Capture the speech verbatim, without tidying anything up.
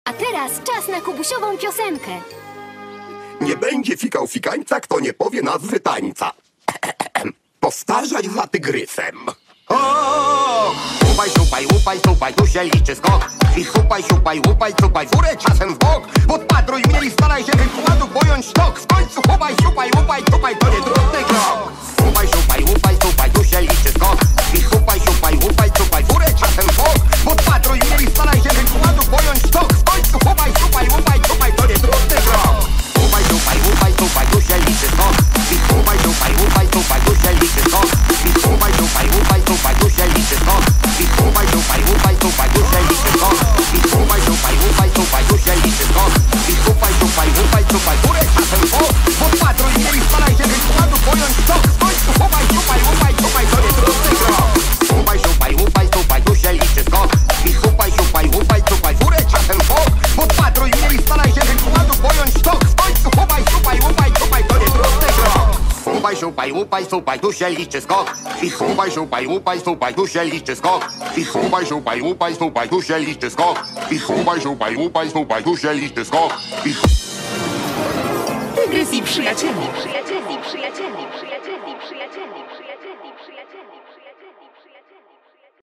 A teraz czas na kubusiową piosenkę. Nie będzie fikał fikańca, kto nie powie nazwy tańca. Postarzać za tygrysem. O! Łupaj, szupaj, łupaj, szupaj, tu się liczy skok. I szupaj, szupaj, łupaj, szupaj, furę czasem w bok. Podpatruj mnie i staraj się wykładu pojąć sztok. W końcu chupaj, szupaj, łupaj, szupaj, to nie trudny krok. Łupaj, szupaj, łupaj, szupaj, tu się liczy skok. I szupaj, szupaj, łupaj, szupaj, furę czasem w bok. Podpatruj mnie i staraj się wykładu pojąć sztok. W końcu chupaj, szupaj, łupaj, szupaj, to nie trudny krok. Łupaj, szupaj, łupaj, szupaj, tu się liczy skok. I szupaj, szupaj, łupaj, szupaj, tu się liczy skok. I szupaj, szupaj, łupaj, szupaj, tu się liczy skok. I szupaj, szupaj, łupaj, szupaj, tu się liczy skok. I szupaj, szupaj, łupaj, szupaj, tu się liczy skok. I szupaj, szupaj, łupaj, szupaj, górę czasem w bok. Podpatruj mnie i staraj się wykładu pojąć sztok. W końcu chupaj, szupaj, łupaj, szupaj, to nie trudny krok. Szupaj, szupaj, łupaj, szupaj, tu się liczy skok. I szupaj, szupaj, łupaj, szupaj, górę czasem w bok. Podpatruj mnie i staraj się wykładu pojąć sztok. W końcu chupaj, szupaj, łupaj, szupaj, to nie trudny krok. Szupaj, szupaj, łupaj, szupaj, tu się liczy skok. I szupaj, szupaj, łupaj, szupaj, tu się liczy skok. I szupaj, szupaj, łupaj, szupaj, tu się liczy skok. I szupaj, szupaj, łupaj, szupaj, tu się liczy skok. I Tygrys i przyjaciele. Przyjacieli, przyjacieli, przyjacieli, przyjacieli, przyjacieli.